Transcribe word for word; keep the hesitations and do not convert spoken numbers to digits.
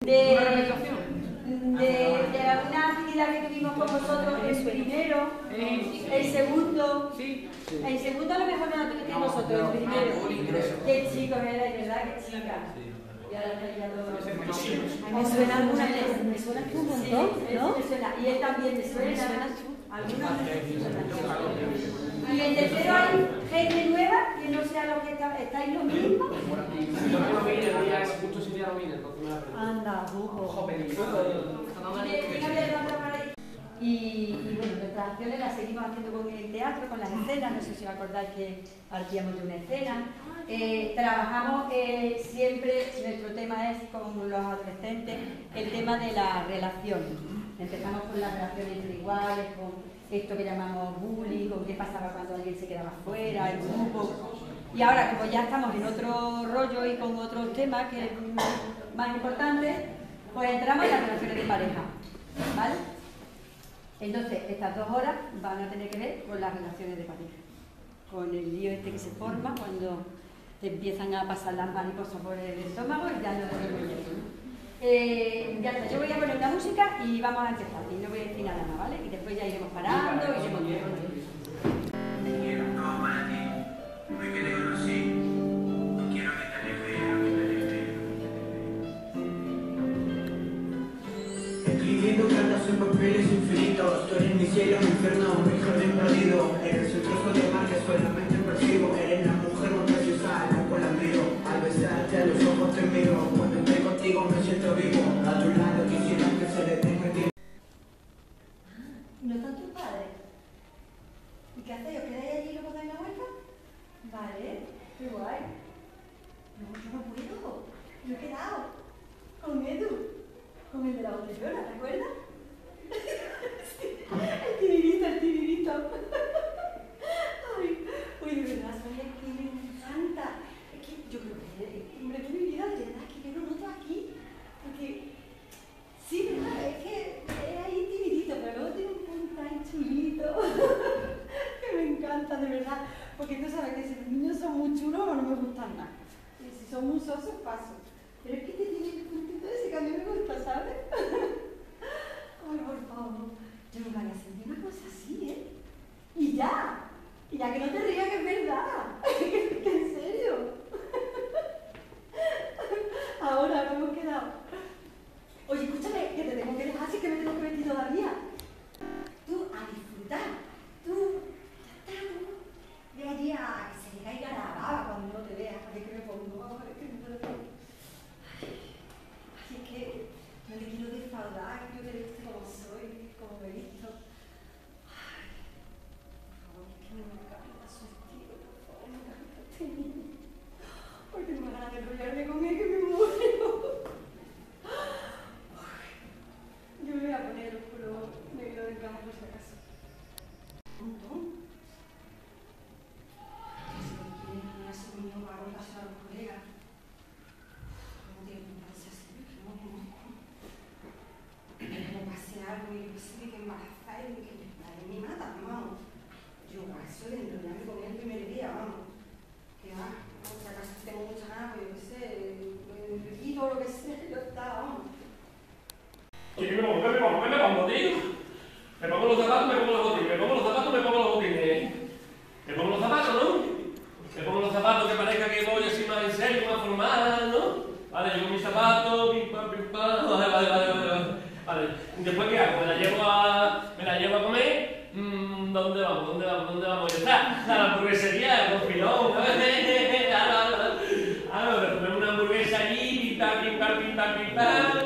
de, ¿Una representación? De, de una actividad que tuvimos con vosotros el primero, el segundo, el segundo a lo mejor no lo tuvimos nosotros, el primero. Qué chico era, de verdad, qué chica. Y ahora está ya todo. Me suena alguna vez, me suena tú un montón, ¿no? Me suena, y él también me suena. Algunos me suenan. Y en tercero hay gente nueva, que no sea lo que está, estáis lo mismo. Anda, bujo. Y, y bueno, nuestras acciones las seguimos haciendo con el teatro, con las escenas, no sé si os acordáis que partíamos de una escena. Eh, trabajamos eh, siempre, nuestro tema es con los adolescentes, el tema de la relación. Empezamos con las relaciones entre iguales, con esto que llamamos bullying, con qué pasaba cuando alguien se quedaba fuera, el grupo. Y ahora, como ya estamos en otro rollo y con otros temas que es más importantes, pues entramos en las relaciones de pareja, ¿vale? Entonces, estas dos horas van a tener que ver con las relaciones de pareja, con el lío este que se forma cuando te empiezan a pasar las mariposas por el estómago y ya no te lo llevo. Eh, ya está, yo voy a poner una música y vamos a empezar, y no voy a decir nada más, ¿vale? Y después ya iremos parando y iremos viendo. Quiero todo para ti, me quiero así, no quiero que te alejes, quiero que te alejes. Escribiendo cartas en papeles infinitos, tú eres mi cielo, mi infierno, mi jardín perdido. Eres el trozo de mar que solamente percibo, eres la mujer más preciosa, la cual admiro. Al besarte a los ojos te miro, cuando estoy contigo me siento vivo. A tu lado quisiera que se detenga el tiempo. ¿No están tus padres? ¿Y qué hacéis? ¿Os quedáis allí y luego dais la vuelta? Vale, qué guay. No, yo no puedo. Me he quedado con Edu, con el de la botellona, ¿te acuerdas? Sí, el tiririto, el tiririto. Ay, uy, de verdad, sabía que me encanta. Es que yo creo que es el hombre de mi vida, de verdad, que yo lo noto aquí. Porque, sí, verdad, es que es ahí tiririto, pero luego tiene un punto tan chulito. Que me encanta, de verdad. Porque tú sabes que si los niños son muy chulos, no me gustan nada. Y si son muy sosos, paso. Pero es que te tiene el puntito ese que a mí me gusta, ¿sabes? Ay, por favor. Yo nunca había sentido una cosa así, ¿eh? Y ya. Y ya que no te rías, que es verdad. Que en serio. Ahora, ahora hemos quedado. Oye, escúchame, que te tengo que dejar, así que me tengo que vestir todavía. Tú, a disfrutar. Tú, ya está, tú. Ve allí a que se le caiga la baba cuando no te veas. A ver qué me pongo. A ver qué me pongo. Ay, es que no te quiero defraudar, yo te he visto como soy, como me he visto. Ay, por favor, es que me encanta su estilo, por favor, me encanta este niño. Porque me ganas de enrollarme con él, que me muero. Yo me voy a poner el puro negro del campo por si acaso. Un montón. Si me quieren poner ese niño para pasar a los colegas. No tiene pinta de ser así, no, no. Como pase algo y yo sé que embarazada y que me mata, vamos. Yo paso de enrollarme con él el primer día, vamos. Que va, por si acaso tengo mucha ganas, yo qué sé, me quito lo que sea, yo está, vamos. ¿Qué me pongo? ¿Qué me pongo? ¿Qué me pongo, tío? Me pongo los zapatos, me pongo los botines, me pongo los zapatos, me pongo los botines. Me pongo los zapatos, ¿no? Me pongo los zapatos que parezca que voy así más en serio, más formal, ¿no? Vale, llevo mis zapatos, pim pam, pim pam, vale, vale, vale, vale. Vale, después ¿qué hago? Me la llevo a, me la llevo a comer. Mm, ¿Dónde vamos? ¿Dónde vamos? ¿Dónde vamos? Ya está. A la hamburguesería, con filón. Ah, no, me comemos una hamburguesa allí, pim pam, pim pam, pim pam, pim pam.